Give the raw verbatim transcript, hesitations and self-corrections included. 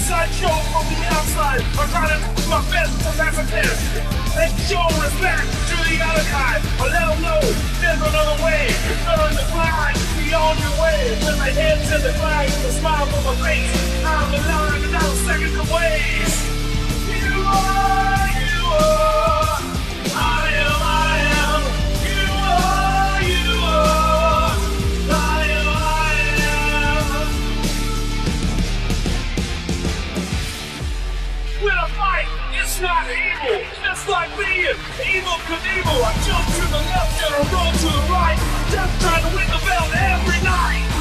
inside show from the outside. I'm trying to do my best to pass a test. Let's show respect to the other guy. I let them know there's another way. Turn the blind, be on your way. With my head to the flag, with a smile on my face. I'm alive and I'm seconds away. You are, you are. I am, I am. You are, you are. I am, I am. With a fight, it's not evil. Just like me and Evil Knievel. I jump to the left and I roll to the right. Just trying to win the belt every night.